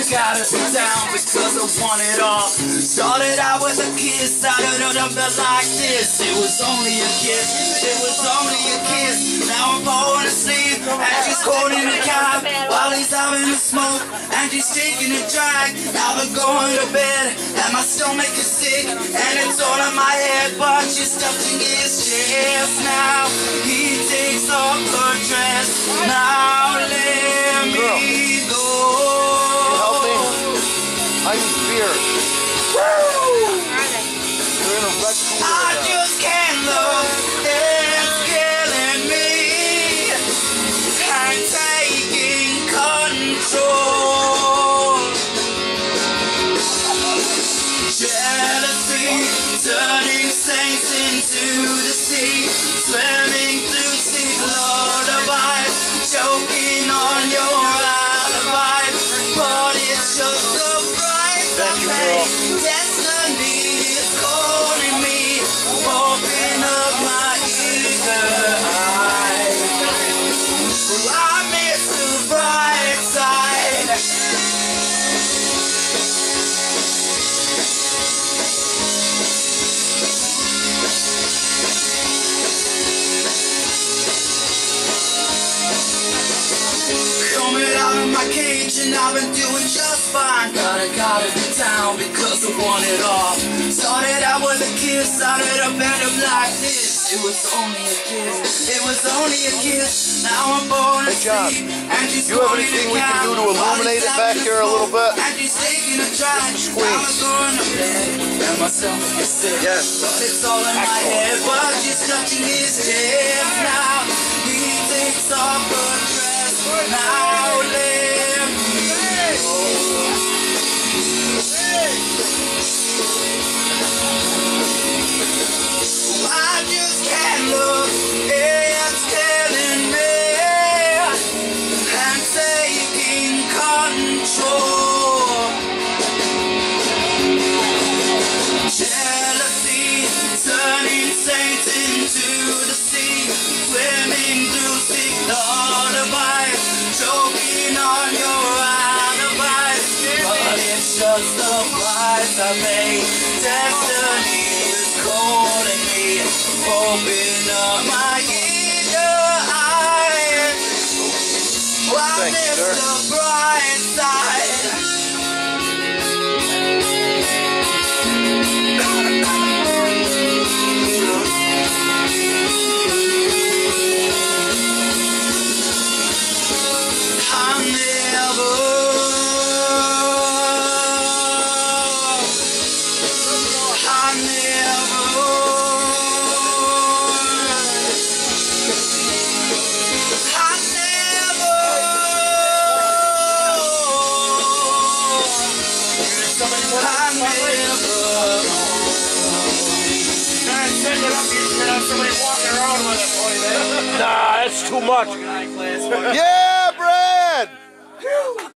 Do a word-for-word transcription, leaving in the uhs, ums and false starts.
gotta be down because I want it all. Started out with a kiss, started out up like this. It was only a kiss, it was only a kiss. Now I'm falling asleep and she's holding the cab while he's having a smoke and she's taking a drag. Now we're going to bed and my stomach is sick and it's all in my head, but she's touching his chest. Now he takes off her dress. Now let me go. Help me. I need beer. Woo! You're in a red cooler. I just can't look. It's killing me. I'm taking control. Jealousy turning saints into the sea, swimming through sea lullabies, choking on your alibi, but it's just a price I pay. Destiny is calling me, open up my eager eyes. Well, I miss the bright side. Coming out of my cage and I've been doing just fine. Gotta, gotta be down because I want it all. Started out with a kiss, started up and up like this. It was only a kiss, it was only a kiss. Now I'm born asleep and she's you have anything we can do to illuminate it back here a little bit? And she's taking a drive. Squeeze. Now I'm going to bed and my stomach is sick. Yes. But it's all in my head, but she's touching his chest. Now he takes off her dress. Now let me go. I just can't look. It's killing me. I'm taking control. Jealousy turning saints into the sea, swimming through sea lullabies, choking on your alibis, but it's just the price I pay. Destiny is calling me, open up my eager eyes. Well, I miss the bright side. Nah, that's too much. Yeah!